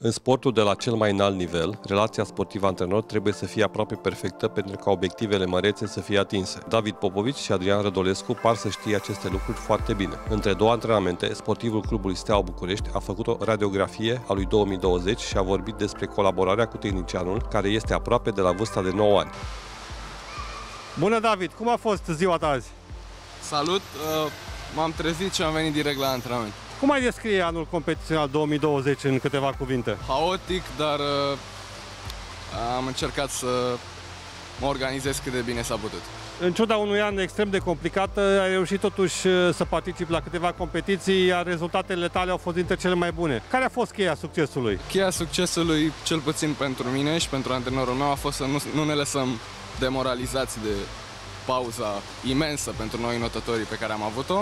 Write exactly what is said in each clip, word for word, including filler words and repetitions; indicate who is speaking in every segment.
Speaker 1: În sportul de la cel mai înalt nivel, relația sportiv-antrenor trebuie să fie aproape perfectă pentru ca obiectivele mărețe să fie atinse. David Popovici și Adrian Rădulescu par să știe aceste lucruri foarte bine. Între două antrenamente, sportivul clubului Steaua București a făcut o radiografie a lui două mii douăzeci și a vorbit despre colaborarea cu tehnicianul, care este aproape de la vârsta de nouă ani.
Speaker 2: Bună, David! Cum a fost ziua ta azi?
Speaker 3: Salut! M-am trezit și am venit direct la antrenament.
Speaker 2: Cum ai descrie anul competițional două mii douăzeci în câteva cuvinte?
Speaker 3: Haotic, dar uh, am încercat să mă organizez cât de bine s-a putut.
Speaker 2: În ciuda unui an extrem de complicat, ai reușit totuși să participi la câteva competiții, iar rezultatele tale au fost dintre cele mai bune. Care a fost cheia succesului?
Speaker 3: Cheia succesului, cel puțin pentru mine și pentru antrenorul meu, a fost să nu, nu ne lăsăm demoralizați de pauza imensă pentru noi notătorii pe care am avut-o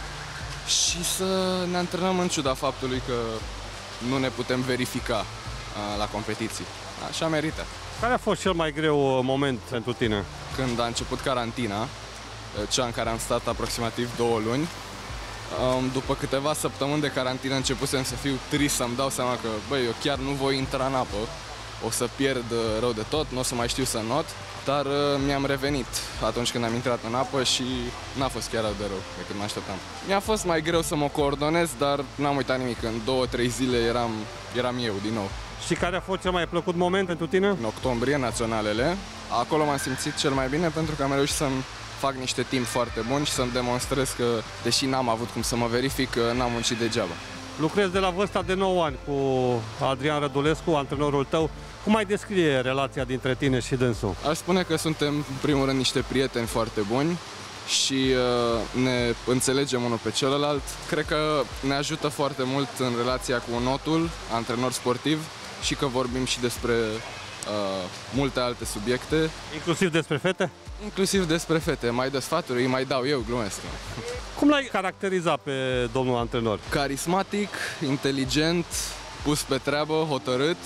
Speaker 3: și să ne antrenăm în ciuda faptului că nu ne putem verifica uh, la competiții. Așa merită.
Speaker 2: Care a fost cel mai greu moment pentru tine?
Speaker 3: Când a început carantina, cea în care am stat aproximativ două luni, după câteva săptămâni de carantină începusem să fiu trist, să-mi dau seama că, băi, eu chiar nu voi intra în apă, o să pierd rău de tot, nu o să mai știu să not, dar mi-am revenit atunci când am intrat în apă și n-a fost chiar de rău decât mă așteptam. Mi-a fost mai greu să mă coordonez, dar n-am uitat nimic, în două, trei zile eram, eram eu din nou.
Speaker 2: Și care a fost cel mai plăcut moment pentru tine?
Speaker 3: În octombrie, naționalele. Acolo m-am simțit cel mai bine pentru că am reușit să-mi fac niște timp foarte buni și să-mi demonstrez că, deși n-am avut cum să mă verific, n-am muncit degeaba.
Speaker 2: Lucrezi de la vârsta de nouă ani cu Adrian Rădulescu, antrenorul tău. Cum ai descrie relația dintre tine și dânsul?
Speaker 3: Aș spune că suntem, în primul rând, niște prieteni foarte buni și uh, ne înțelegem unul pe celălalt. Cred că ne ajută foarte mult în relația cu notul, antrenor sportiv, și că vorbim și despre uh, multe alte subiecte.
Speaker 2: Inclusiv despre fete?
Speaker 3: Inclusiv despre fete. Mai dă sfaturi, îi mai dau eu, glumesc.
Speaker 2: Cum l-ai caracterizat pe domnul antrenor?
Speaker 3: Carismatic, inteligent, pus pe treabă, hotărât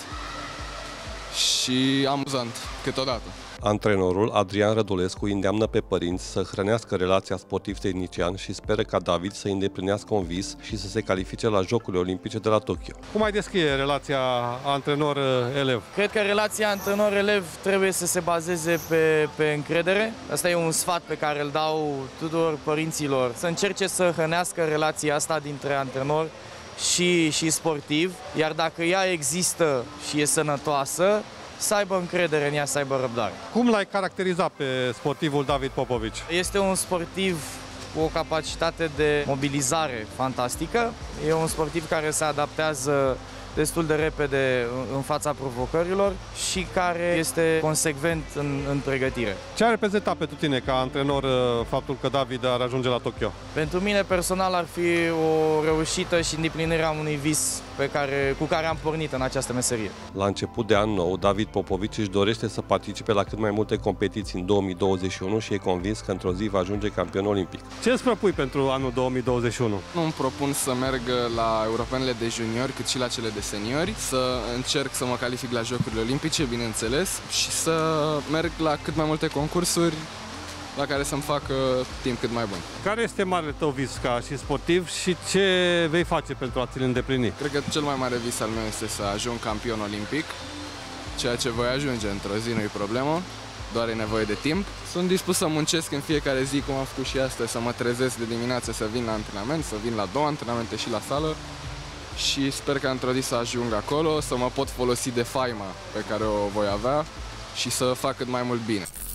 Speaker 3: și amuzant câteodată.
Speaker 1: Antrenorul Adrian Rădulescu îndeamnă pe părinți să hrănească relația sportiv-tehnician și speră ca David să îndeplinească un vis și să se califice la Jocurile Olimpice de la Tokyo.
Speaker 2: Cum ai descrie relația antrenor-elev?
Speaker 4: Cred că relația antrenor-elev trebuie să se bazeze pe, pe încredere. Asta e un sfat pe care îl dau tuturor părinților, să încerce să hrănească relația asta dintre antrenor și, și sportiv, iar dacă ea există și e sănătoasă, să aibă încredere în ea, să aibă răbdare.
Speaker 2: Cum l-ai caracterizat pe sportivul David Popovici?
Speaker 4: Este un sportiv cu o capacitate de mobilizare fantastică. E un sportiv care se adaptează destul de repede în fața provocărilor și care este consecvent în, în pregătire.
Speaker 2: Ce a reprezentat pentru tine ca antrenor faptul că David ar ajunge la Tokyo?
Speaker 4: Pentru mine personal ar fi o reușită și îndeplinirea unui vis pe care, cu care am pornit în această meserie.
Speaker 1: La început de an nou, David Popovici își dorește să participe la cât mai multe competiții în două mii douăzeci și unu și e convins că într-o zi va ajunge campion olimpic.
Speaker 2: Ce îți propui pentru anul două mii douăzeci și unu?
Speaker 3: Nu îmi propun să merg la europenele de juniori, cât și la cele de seniori, să încerc să mă calific la Jocurile Olimpice, bineînțeles, și să merg la cât mai multe concursuri la care să-mi fac uh, timp cât mai bun.
Speaker 2: Care este marele tău vis ca și sportiv și ce vei face pentru a ți-l îndeplini?
Speaker 3: Cred că cel mai mare vis al meu este să ajung campion olimpic, ceea ce voi ajunge într-o zi, nu-i problemă, doar e nevoie de timp. Sunt dispus să muncesc în fiecare zi, cum am făcut și astăzi, să mă trezesc de dimineață, să vin la antrenament, să vin la două antrenamente și la sală și sper că într-o zi să ajung acolo, să mă pot folosi de faima pe care o voi avea și să fac cât mai mult bine.